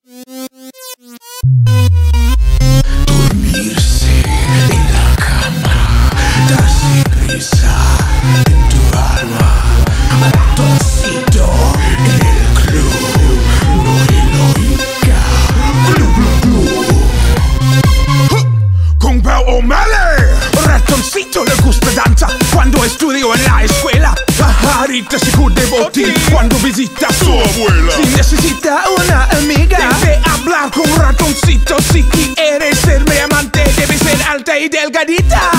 Dormirse en la cama, darse prisa en tu alma, ratoncito en el club, no heroica, Coupe o Mele. Ratoncito le gusta danza cuando estudio en la escuela. Pajarita se cubre botín cuando visita a su abuela. Si necesita una amiga, debe hablar con ratoncito. Si quieres ser mi amante, debe ser alta y delgadita.